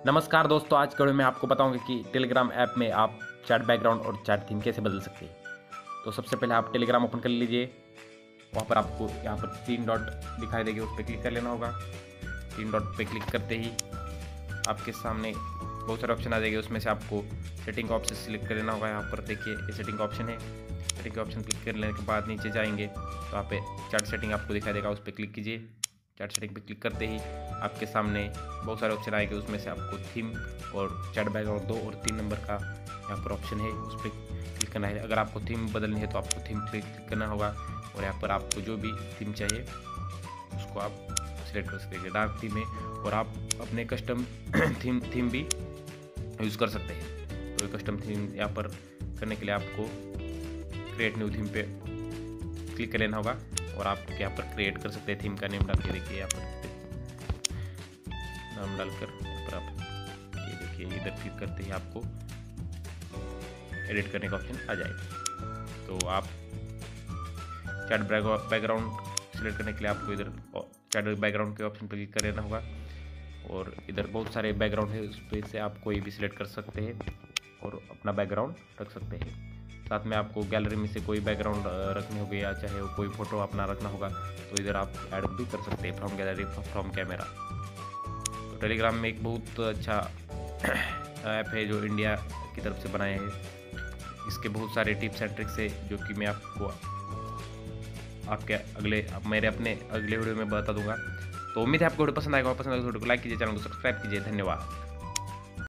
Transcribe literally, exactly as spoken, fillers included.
नमस्कार दोस्तों, आज के वीडियो में आपको बताऊंगा कि टेलीग्राम ऐप में आप चैट बैकग्राउंड और चैट थीम कैसे बदल सकते हैं। तो सबसे पहले आप टेलीग्राम ओपन कर लीजिए। वहाँ पर आपको यहाँ पर तीन डॉट दिखाई देगी, उस पर क्लिक कर लेना होगा। तीन डॉट पे क्लिक करते ही आपके सामने बहुत सारे ऑप्शन आ जाएंगे, उसमें से आपको सेटिंग का ऑप्शन सिलेक्ट कर लेना होगा। यहाँ पर देखिए ये सेटिंग का ऑप्शन है। सेटिंग का ऑप्शन क्लिक कर लेने के बाद नीचे जाएंगे तो यहाँ पे चैट सेटिंग आपको दिखाई देगा, उस पर क्लिक कीजिए। चैट सेटिंग पे क्लिक करते ही आपके सामने बहुत सारे ऑप्शन आएंगे, उसमें से आपको थीम और चैट बैकग्राउंड दो और तीन नंबर का यहाँ पर ऑप्शन है, उस पर क्लिक करना है। अगर आपको थीम बदलनी है तो आपको थीम पे क्लिक करना होगा और यहाँ पर आपको जो भी थीम चाहिए उसको आप सिलेक्ट कर सकते हैं। डार्क थीम है और आप अपने कस्टम थीम थीम भी यूज़ कर सकते हैं। तो कस्टम थीम यहाँ पर करने के लिए आपको क्रिएट न्यू थीम पे क्लिक कर लेना होगा और आप यहाँ पर क्रिएट कर सकते हैं। थीम का नेम डाल के देखिए, यहाँ पर नाम डालकर यहाँ पर आप ये देखिए इधर क्लिक करते ही आपको एडिट करने का ऑप्शन आ जाएगा। तो आप चैट बैकग्राउंड सिलेक्ट करने के लिए आपको इधर चैट बैकग्राउंड के ऑप्शन पर क्लिक कर लेना होगा और इधर बहुत सारे बैकग्राउंड है, उस पर से आप कोई भी सिलेक्ट कर सकते हैं और अपना बैकग्राउंड रख सकते हैं। साथ में आपको गैलरी में से कोई बैकग्राउंड रखनी होगी या चाहे वो कोई फ़ोटो अपना रखना होगा तो इधर आप ऐड भी कर सकते हैं फ्रॉम गैलरी फ्रॉम कैमरा। तो टेलीग्राम में एक बहुत अच्छा ऐप है जो इंडिया की तरफ से बनाया है। इसके बहुत सारे टिप्स एंड ट्रिक्स है जो कि मैं आपको आपके अगले मेरे अपने अगले वीडियो में बता दूंगा। तो उम्मीद है आपको वीडियो पसंद आएगा। पसंद आएगा तो वीडियो को लाइक कीजिए, चैनल को सब्सक्राइब कीजिए। धन्यवाद।